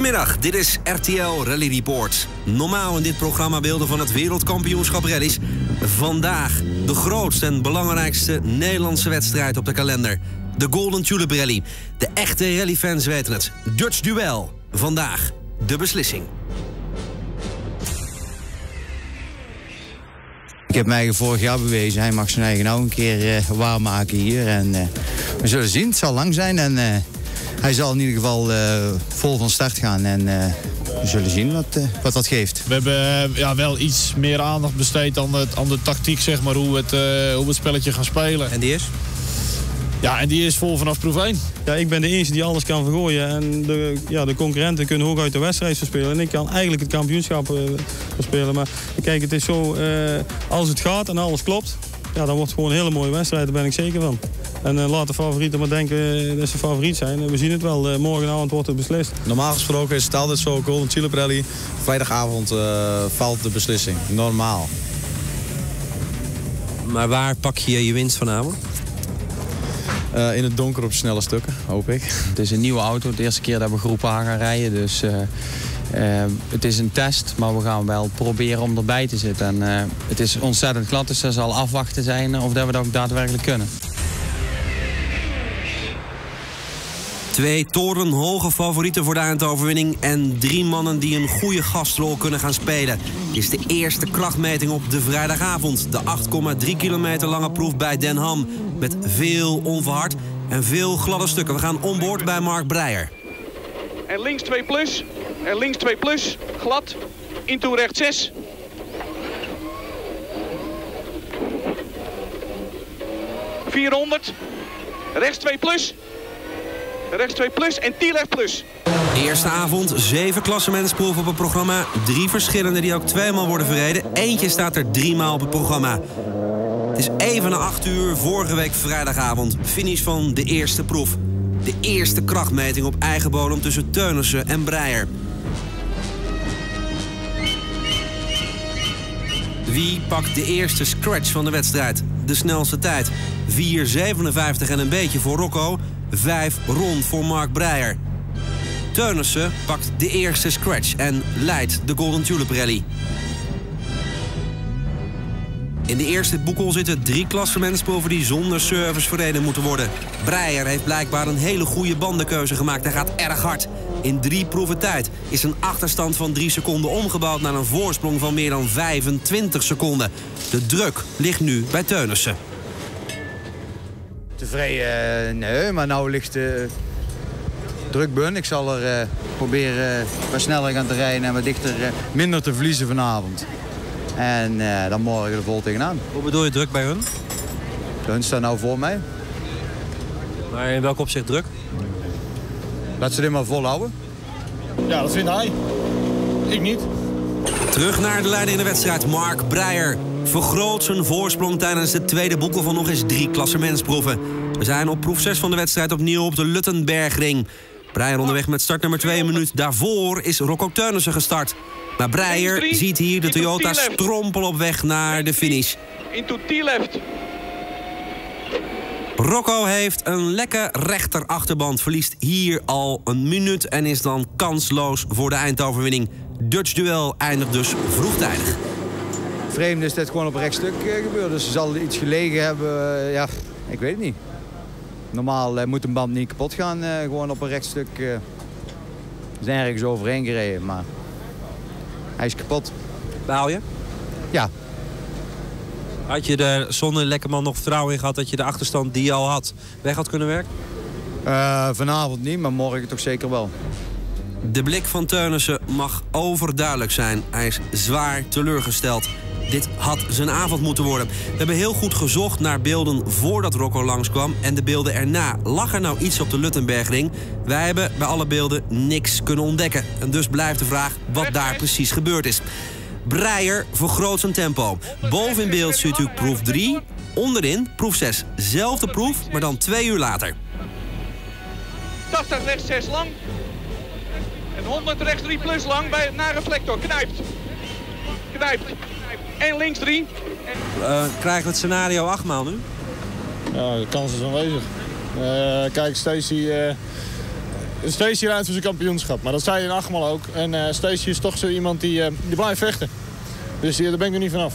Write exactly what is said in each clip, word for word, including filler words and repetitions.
Goedemiddag, dit is R T L Rally Report. Normaal in dit programma beelden van het wereldkampioenschap rallies. Vandaag de grootste en belangrijkste Nederlandse wedstrijd op de kalender. De Golden Tulip Rally. De echte rallyfans weten het. Dutch Duel. Vandaag de beslissing. Ik heb mij vorig jaar bewezen. Hij mag zijn eigen nou een keer uh, waarmaken hier. En, uh, we zullen zien. Het zal lang zijn. En uh, hij zal in ieder geval uh, vol van start gaan. En uh, we zullen zien wat, uh, wat dat geeft. We hebben uh, ja, wel iets meer aandacht besteed aan, het, aan de tactiek, zeg maar, hoe, het, uh, hoe we het spelletje gaan spelen. En die is? Ja, en die is vol vanaf proef één. Ja, ik ben de eerste die alles kan vergooien. En de, ja, de concurrenten kunnen hooguit de wedstrijd verspelen. En ik kan eigenlijk het kampioenschap uh, verspelen. Maar kijk, het is zo, uh, als het gaat en alles klopt, ja, dan wordt het gewoon een hele mooie wedstrijd. Daar ben ik zeker van. En uh, laat de favorieten maar denken uh, dat ze favoriet zijn. We zien het wel. Uh, morgenavond wordt het beslist. Normaal gesproken is het altijd zo, Golden Tulip Rally. Vrijdagavond uh, valt de beslissing. Normaal. Maar waar pak je je winst vanavond? Uh, in het donker op snelle stukken, hoop ik. Het is een nieuwe auto. De eerste keer dat we groep A gaan rijden. Dus uh, uh, het is een test. Maar we gaan wel proberen om erbij te zitten. En uh, het is ontzettend glad. Dus er zal afwachten zijn of dat we dat ook daadwerkelijk kunnen. Twee torenhoge favorieten voor de eindoverwinning en drie mannen die een goede gastrol kunnen gaan spelen. Dit is de eerste krachtmeting op de vrijdagavond. De acht komma drie kilometer lange proef bij Den Ham. Met veel onverhard en veel gladde stukken. We gaan onboord bij Mark Breijer. En links twee plus. En links twee plus. Glad. Into rechts zes. vierhonderd. Rechts twee plus. Rechts twee plus en T-left plus. Eerste avond, zeven klassementsproeven op het programma. Drie verschillende die ook tweemaal worden verreden. Eentje staat er driemaal op het programma. Het is even na acht uur, vorige week vrijdagavond. Finish van de eerste proef. De eerste krachtmeting op eigen bodem tussen Teunissen en Breijer. Wie pakt de eerste scratch van de wedstrijd? De snelste tijd. vier zevenenvijftig en een beetje voor Rocco. Vijf rond voor Mark Breijer. Teunissen pakt de eerste scratch en leidt de Golden Tulip Rally. In de eerste boekel zitten drie klassementsproeven die zonder service verreden moeten worden. Breijer heeft blijkbaar een hele goede bandenkeuze gemaakt. Hij gaat erg hard. In drie proeven tijd is een achterstand van drie seconden omgebouwd naar een voorsprong van meer dan vijfentwintig seconden. De druk ligt nu bij Teunissen. Tevreden? Uh, nee, maar nou ligt de druk bun. Ik zal er uh, proberen uh, wat sneller gaan te rijden en wat dichter, uh, minder te verliezen vanavond. En uh, dan morgen er vol tegenaan. Hoe bedoel je druk bij hun? Hun staan nou voor mij. Maar in welk opzicht druk? Dat ze dit maar volhouden. Ja, dat vindt hij. Ik niet. Terug naar de leiding in de wedstrijd. Mark Breijer vergroot zijn voorsprong tijdens de tweede boekel van nog eens drie klassementsproeven. We zijn op proef zes van de wedstrijd opnieuw op de Luttenbergring. Breijer onderweg met start nummer twee. Een minuut daarvoor is Rocco Teunissen gestart. Maar Breijer ziet hier de Toyota strompel op weg naar de finish. Into T-left. Rocco heeft een lekker rechter achterbank. Verliest hier al een minuut en is dan kansloos voor de eindoverwinning. Dutch Duel eindigt dus vroegtijdig. Vreemd is dit gewoon op een rechtstuk uh, gebeurd. Dus ze zal iets gelegen hebben. Uh, ja, ik weet het niet. Normaal uh, moet een band niet kapot gaan. Uh, gewoon op een rechtstuk. Uh, is ergens overheen gereden. Maar hij is kapot. Baal je? Ja. Had je er zonder Lekkerman nog vertrouwen in gehad dat je de achterstand die je al had weg had kunnen werken? Uh, vanavond niet, maar morgen toch zeker wel. De blik van Teunissen mag overduidelijk zijn. Hij is zwaar teleurgesteld. Dit had zijn avond moeten worden. We hebben heel goed gezocht naar beelden voordat Rocco langskwam en de beelden erna. Lag er nou iets op de Luttenbergring? Wij hebben bij alle beelden niks kunnen ontdekken. En dus blijft de vraag wat daar precies gebeurd is. Breijer vergroot zijn tempo. Boven in beeld ziet u proef drie. Onderin proef zes. Zelfde proef, maar dan twee uur later. tachtig rechts zes lang. En honderd rechts drie plus lang bij het nareflector. Knijpt. Knijpt. En links drie. En... Uh, krijgen we het scenario acht maal nu? Ja, de kans is aanwezig. Uh, kijk, Stacey uh, Stacey rijdt voor zijn kampioenschap, maar dat zei je in Achtermal ook. En uh, Stacey is toch zo iemand die, uh, die blijft vechten. Dus die, daar ben ik er niet vanaf.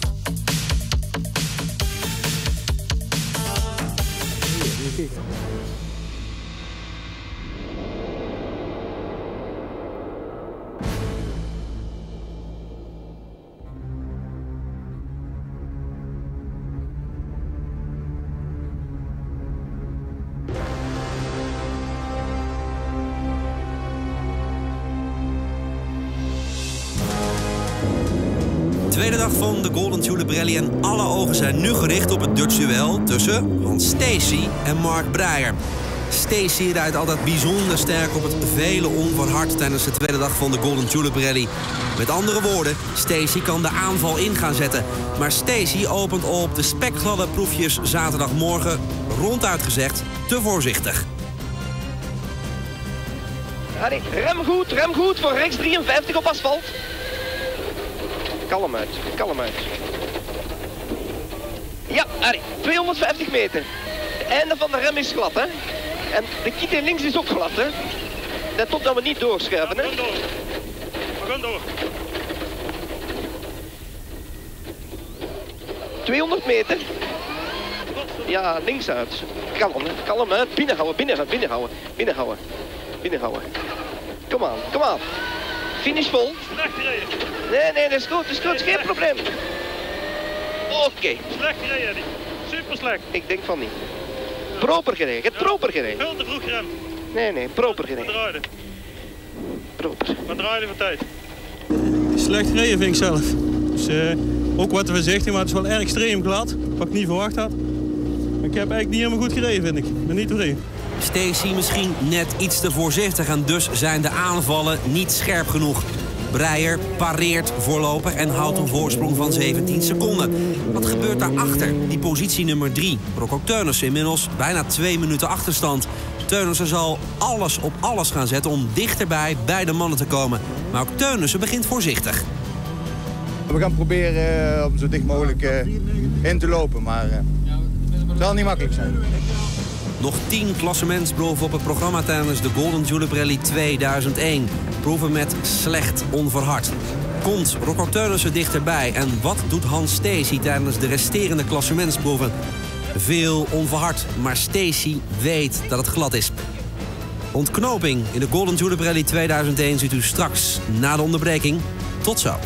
Tweede dag van de Golden Tulip Rally en alle ogen zijn nu gericht op het Dutch duel tussen Hans Stacey en Mark Breyer. Stacey rijdt altijd bijzonder sterk op het vele onverhard tijdens de tweede dag van de Golden Tulip Rally. Met andere woorden, Stacey kan de aanval in gaan zetten. Maar Stacey opent op de spekgladde proefjes zaterdagmorgen ronduit gezegd te voorzichtig. Allee, rem goed, rem goed voor rechts drieënvijftig op asfalt. Kalm uit, kalm uit. Ja, allee, tweehonderdvijftig meter. Het einde van de rem is glad, hè. En de kiet in links is ook glad, hè. Let op dat we niet doorschuiven, hè. We gaan door. We gaan door. tweehonderd meter. Ja, links uit. Kalm, hè. Kalm uit. Binnenhouden, binnenhouden, binnenhouden. Binnenhouden. Binnenhouden. Kom aan, kom aan. Finish vol. Slecht gereden. Nee, nee, dat is goed, dat is goed, geen probleem. Oké. Okay. Slecht gereden, Eddie. Super slecht. Ik denk van niet. Proper gereden, het proper gereden. Veel te vroeg geremd. Nee, nee, proper gereden. Wat draaide? Proper. Wat draaide voor tijd? Slecht gereden vind ik zelf. Dus, uh, ook wat te voorzichtig, maar het is wel erg extreem glad. Wat ik niet verwacht had. Ik heb eigenlijk niet helemaal goed gereden, vind ik. Ik ben niet tevreden. Stacey misschien net iets te voorzichtig en dus zijn de aanvallen niet scherp genoeg. Breyer pareert voorlopig en houdt een voorsprong van zeventien seconden. Wat gebeurt daarachter? Die positie nummer drie. Rocco Teunissen inmiddels bijna twee minuten achterstand. Teunissen zal alles op alles gaan zetten om dichterbij bij de mannen te komen. Maar ook Teunissen begint voorzichtig. We gaan proberen om zo dicht mogelijk uh, in te lopen, maar uh, het zal niet makkelijk zijn. Nog tien klassementsproeven op het programma tijdens de Golden Tulip Rally tweeduizend één. Proeven met slecht onverhard. Komt Rocco Teunissen dichterbij? En wat doet Hans Stacey tijdens de resterende klassementsproeven? Veel onverhard, maar Stacey weet dat het glad is. Ontknoping in de Golden Tulip Rally tweeduizend één ziet u straks na de onderbreking. Tot zo.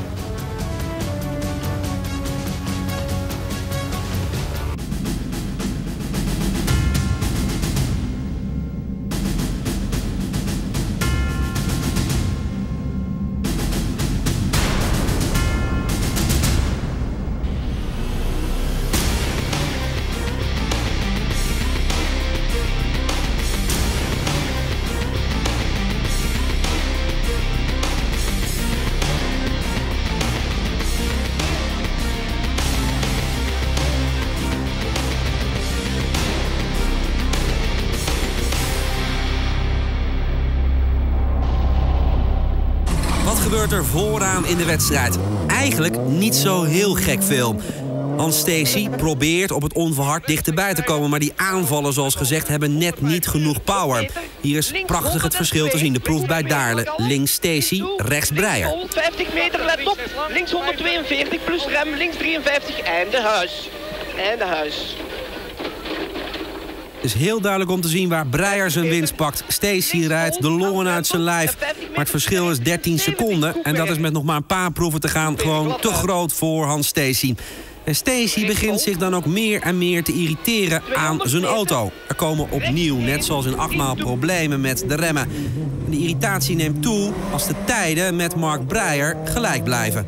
Wat gebeurt er vooraan in de wedstrijd? Eigenlijk niet zo heel gek veel. Hans Stacey probeert op het onverhard dichterbij te komen, maar die aanvallen, zoals gezegd, hebben net niet genoeg power. Hier is prachtig het verschil te zien. De proef bij Daarle. Links Stacey, rechts Breyer. honderdvijftig meter, let op. Links honderdtweeënveertig plus rem, links drieënvijftig. Einde huis. Einde huis. Het is heel duidelijk om te zien waar Breyer zijn winst pakt. Stacey rijdt de longen uit zijn lijf. Maar het verschil is dertien seconden. En dat is met nog maar een paar proeven te gaan gewoon te groot voor Hans Stacey. En Stacey begint zich dan ook meer en meer te irriteren aan zijn auto. Er komen opnieuw, net zoals in Achtermaal, problemen met de remmen. En de irritatie neemt toe als de tijden met Mark Breyer gelijk blijven.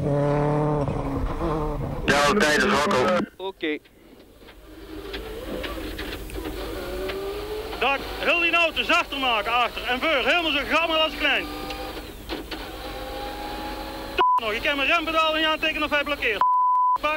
Ja, de tijd is Rocco. Oké. Okay. Dag, heel die auto zachter maken achter en voor, helemaal zo gammel als klein. Nog, ik heb mijn rempedaal niet aantekenen of hij blokkeert. Pak.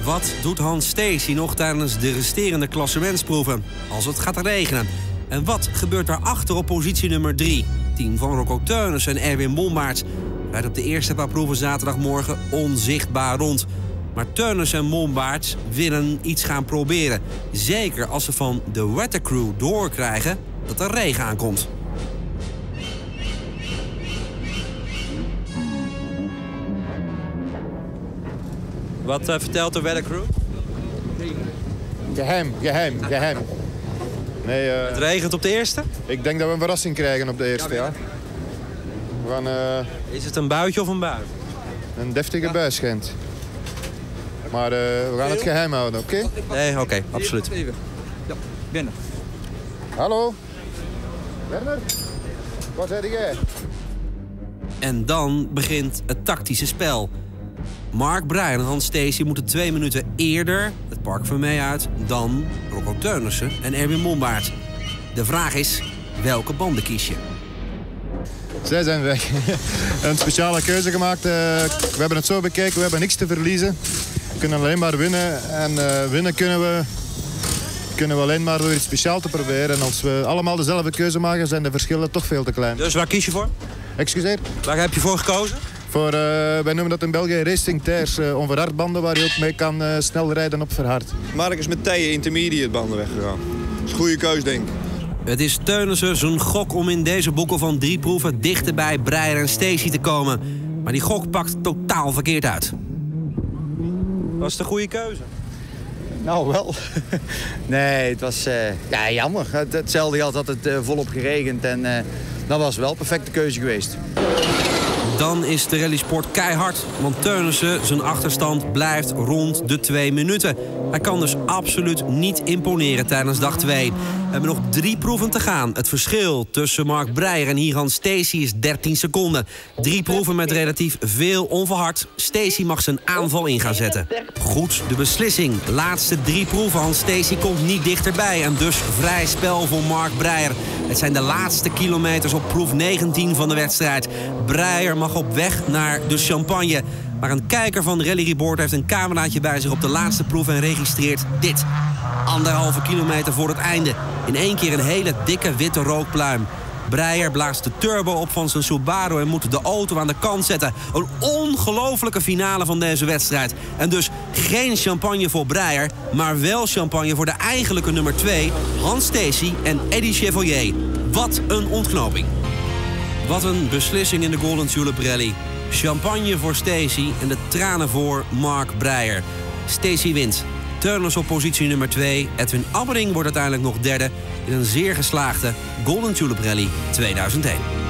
Wat doet Hans Stacey nog tijdens de resterende klassementsproeven als het gaat regenen? En wat gebeurt daarachter op positie nummer drie? Team van Rocco Teunissen en Erwin Mombaerts rijdt op de eerste paar proeven zaterdagmorgen onzichtbaar rond. Maar Teunissen en Mombaerts willen iets gaan proberen. Zeker als ze van de wettercrew doorkrijgen dat er regen aankomt. Wat uh, vertelt de wettercrew? Geheim, geheim, geheim. Nee, uh, het regent op de eerste? Ik denk dat we een verrassing krijgen op de eerste, ja. We gaan, uh, Is het een buitje of een bui? Een deftige bui schijnt. Maar uh, we gaan het geheim houden, oké? Okay? Nee, oké, okay, absoluut. Even. Ja, binnen. Hallo? Werner? Waar zei jij? En dan begint het tactische spel. Mark Breyer en Hans Stacey moeten twee minuten eerder het Parc Vermeer uit dan Rocco Teunissen en Erwin Mombaerts. De vraag is, welke banden kies je? Zij zijn weg. Een speciale keuze gemaakt. Uh, we hebben het zo bekeken, we hebben niks te verliezen. We kunnen alleen maar winnen. En uh, winnen kunnen we, kunnen we alleen maar door iets speciaals te proberen. En als we allemaal dezelfde keuze maken, zijn de verschillen toch veel te klein. Dus waar kies je voor? Excuseer? Waar heb je voor gekozen? Voor, uh, wij noemen dat in België racing tires, uh, onverhard banden waar je ook mee kan uh, snel rijden op verhard. Mark is met Tije intermediate banden weggegaan. Dat is een goede keus, denk ik. Het is Teunissen zijn gok om in deze boeken van drie proeven dichter bij Breyer en Stacey te komen. Maar die gok pakt totaal verkeerd uit. Was het een goede keuze? Nou, wel. Nee, het was uh, ja, jammer. Het, hetzelfde had, had het uh, volop geregend en uh, dat was wel een perfecte keuze geweest. Dan is de rallysport keihard, want Teunissen, zijn achterstand blijft rond de twee minuten. Hij kan dus absoluut niet imponeren tijdens dag twee. We hebben nog drie proeven te gaan. Het verschil tussen Mark Breyer en hier Hans Stacey is dertien seconden. Drie proeven met relatief veel onverhard. Stacey mag zijn aanval in gaan zetten. Goed, de beslissing. Laatste drie proeven. Hans Stacey komt niet dichterbij en dus vrij spel voor Mark Breyer. Het zijn de laatste kilometers op proef negentien van de wedstrijd. Breyer mag op weg naar de champagne. Maar een kijker van Rally Report heeft een cameraatje bij zich op de laatste proef en registreert dit. Anderhalve kilometer voor het einde. In één keer een hele dikke witte rookpluim. Breyer blaast de turbo op van zijn Subaru en moet de auto aan de kant zetten. Een ongelofelijke finale van deze wedstrijd. En dus geen champagne voor Breyer, maar wel champagne voor de eigenlijke nummer twee... Hans Stacey en Eddie Chevalier. Wat een ontknoping. Wat een beslissing in de Golden Tulip Rally. Champagne voor Stacey en de tranen voor Mark Breyer. Stacey wint. Teunissen op positie nummer twee. Edwin Abberding wordt uiteindelijk nog derde in een zeer geslaagde Golden Tulip Rally tweeduizend één.